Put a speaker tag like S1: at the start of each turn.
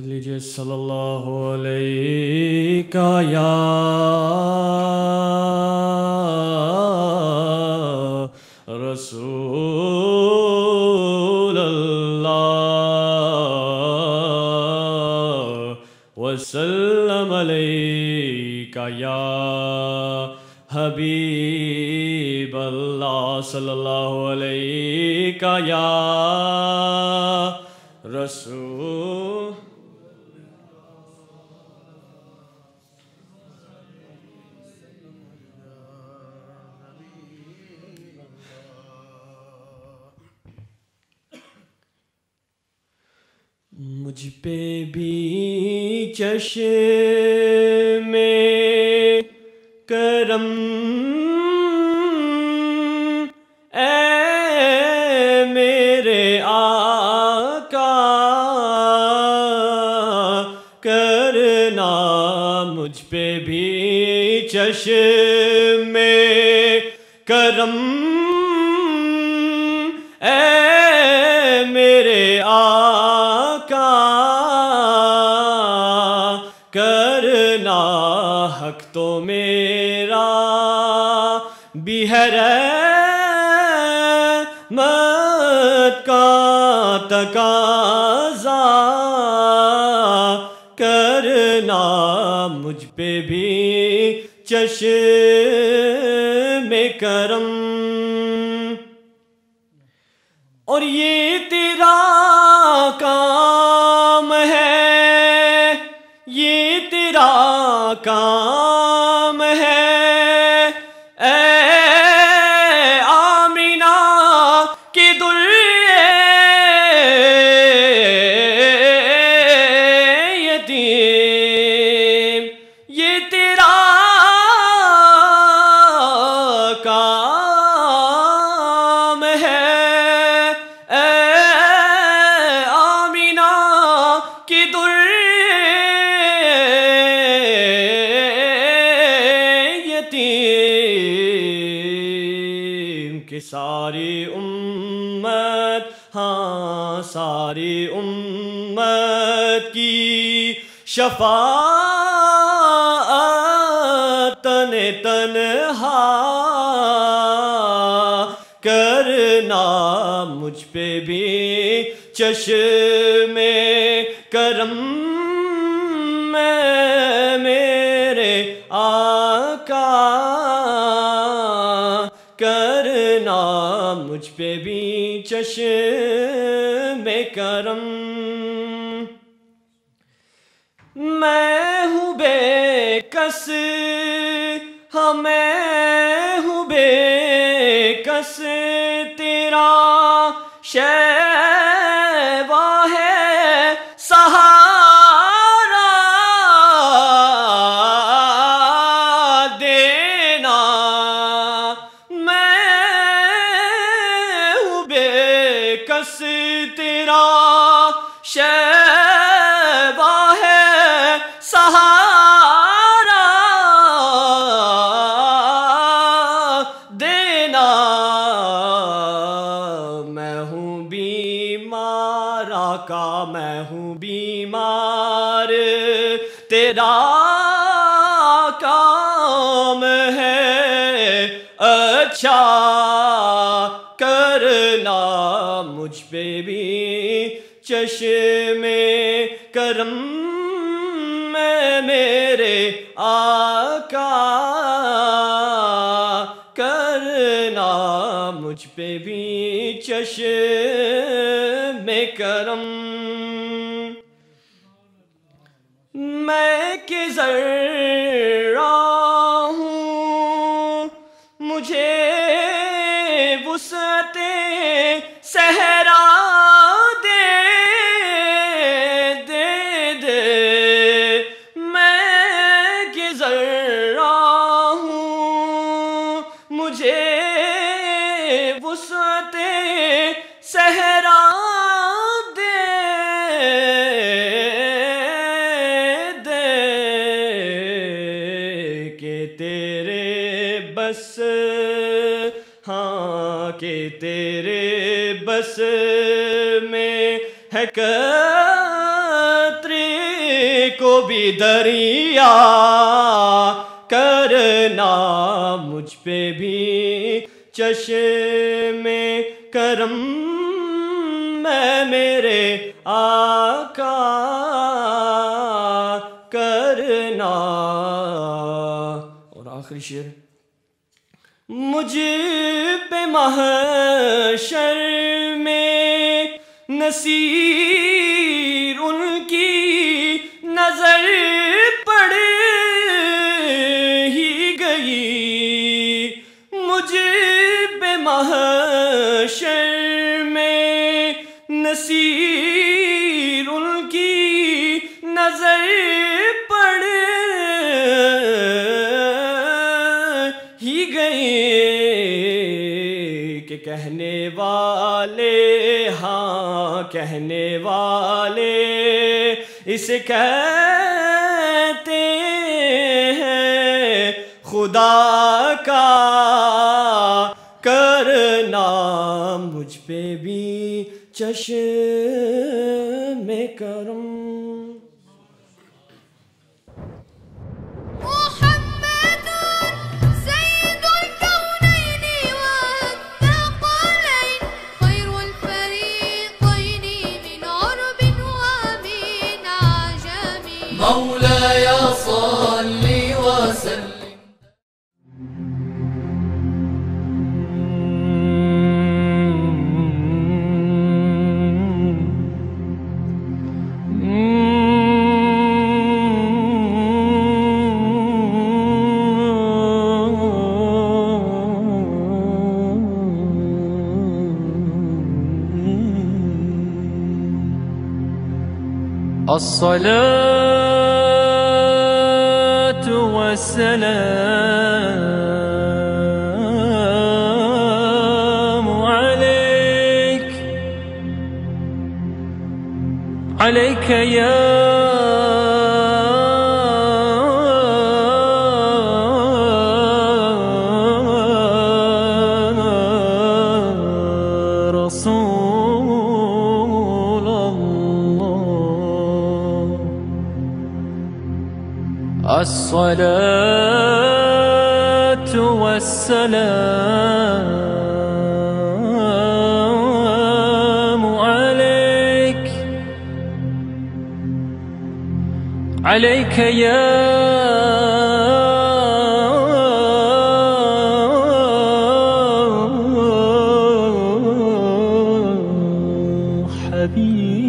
S1: لیجئے صلی اللہ علیہ یا رسول اللہ وسلم علیک یا حبیب اللہ صلی اللہ علیہ یا رسول مجھ پہ بھی چشم کرم اے میرے آقا کرنا مجھ پہ بھی چشم کرم اے میرے آقا کرنا حق تو میرا بھی ہے رحمت کا تقاضا کرنا مجھ پہ بھی چشم کرم اور یہ تیرا کام ہے یہ تیرا کام ہے اے آمینہ کی یتیم یہ تیرا کام ہے کہ ساری امت ہاں ساری امت کی شفاعت تنہا کرنا مجھ پہ بھی چشم کرم میں میرے آقا کرنا مجھ پہ بھی چشم کرم میں ہوں بے کس ہاں میں ہوں بے کس تیرا شیوا ہے سہارا دینا کس تیرا شیوا ہے سہارا دینا میں ہوں بیمار آقا میں ہوں بیمار تیرا کام ہے اچھا کرنا مجھ پہ بھی چشم کرم میں میرے آقا کرنا مجھ پہ بھی چشم کرم میں کہ ذرہ ہوں مجھے وسعت صحرا دے میں گزر رہا ہوں مجھے وسعت صحرا دے کہ تیرے بس ہاں کہ تیرے بس میں ہے قطرے بھی دریا کرنا، مجھ پہ بھی چشم کرم میں میرے آقا کرنا۔ اور آخری شعر، مجھ پہ محشر میں نصیر ان کی نظر پڑ ہی گئی، مجھ پہ محشر میں نصیر ان کی نظر پڑ ہی گئی، کہ کہنے والے، ہاں کہنے والے اسے کہتے ہیں خدا کا کرنا، مجھ پہ بھی چشم کرم۔
S2: مولاي صل وسلم الصلاة والسلام عليك، عليك يا رسول الله، الصلاة والسلام عليك، عليك يا حبيب